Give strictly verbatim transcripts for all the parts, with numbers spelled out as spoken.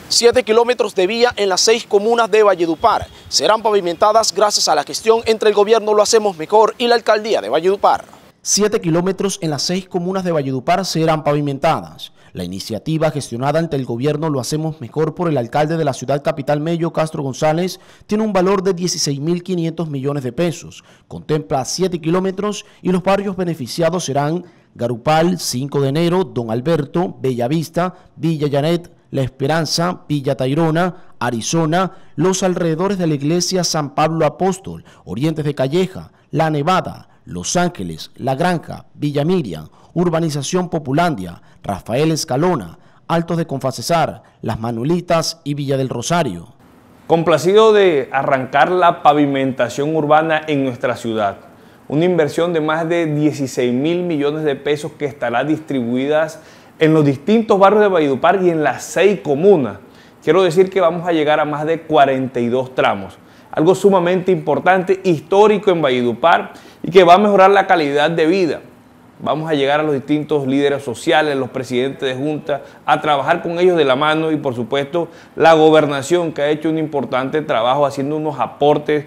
Siete kilómetros de vía en las seis comunas de Valledupar serán pavimentadas gracias a la gestión entre el gobierno Lo Hacemos Mejor y la alcaldía de Valledupar. Siete kilómetros en las seis comunas de Valledupar serán pavimentadas. La iniciativa gestionada ante el gobierno Lo Hacemos Mejor por el alcalde de la ciudad capital Mello Castro González tiene un valor de dieciséis mil quinientos millones de pesos. Contempla siete kilómetros y los barrios beneficiados serán Garupal, cinco de enero, Don Alberto, Bellavista, Villa Janet, La Esperanza, Villa Tayrona, Arizona, los alrededores de la iglesia San Pablo Apóstol, Orientes de Calleja, La Nevada, Los Ángeles, La Granja, Villa Miriam, Urbanización Populandia, Rafael Escalona, Altos de Confacesar, Las Manuelitas y Villa del Rosario. Complacido de arrancar la pavimentación urbana en nuestra ciudad, una inversión de más de dieciséis mil millones de pesos que estará distribuidas en los distintos barrios de Valledupar y en las seis comunas. Quiero decir que vamos a llegar a más de cuarenta y dos tramos, algo sumamente importante, histórico en Valledupar y que va a mejorar la calidad de vida. Vamos a llegar a los distintos líderes sociales, los presidentes de junta, a trabajar con ellos de la mano y por supuesto la gobernación que ha hecho un importante trabajo haciendo unos aportes.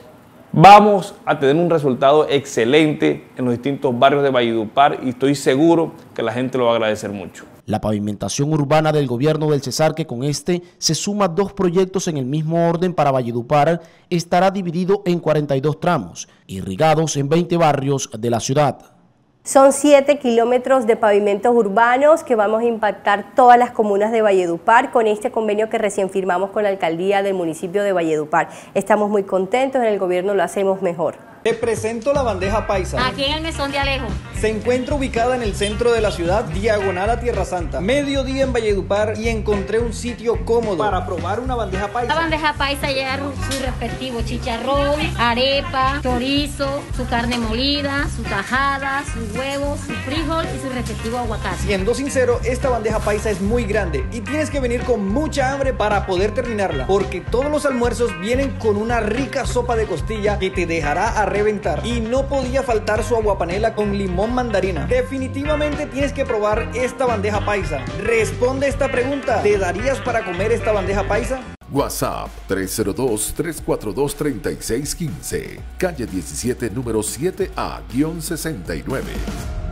Vamos a tener un resultado excelente en los distintos barrios de Valledupar y estoy seguro que la gente lo va a agradecer mucho. La pavimentación urbana del gobierno del Cesar, que con este se suma dos proyectos en el mismo orden para Valledupar, estará dividido en cuarenta y dos tramos, irrigados en veinte barrios de la ciudad. Son siete kilómetros de pavimentos urbanos que vamos a impactar todas las comunas de Valledupar con este convenio que recién firmamos con la alcaldía del municipio de Valledupar. Estamos muy contentos, en el gobierno Lo Hacemos Mejor. Te presento la bandeja paisa. Aquí en el mesón de Alejo. Se encuentra ubicada en el centro de la ciudad, diagonal a Tierra Santa. Mediodía en Valledupar y encontré un sitio cómodo para probar una bandeja paisa. La bandeja paisa lleva su respectivo chicharrón, arepa, chorizo, su carne molida, su tajada, sus huevos, su frijol y su respectivo aguacate. Siendo sincero, esta bandeja paisa es muy grande y tienes que venir con mucha hambre para poder terminarla, porque todos los almuerzos vienen con una rica sopa de costilla que te dejará a reventar. Y no podía faltar su aguapanela con limón mandarina. Definitivamente tienes que probar esta bandeja paisa. Responde esta pregunta: ¿te darías para comer esta bandeja paisa? WhatsApp tres cero dos, tres cuatro dos, tres seis uno cinco, calle diecisiete, número siete A sesenta y nueve.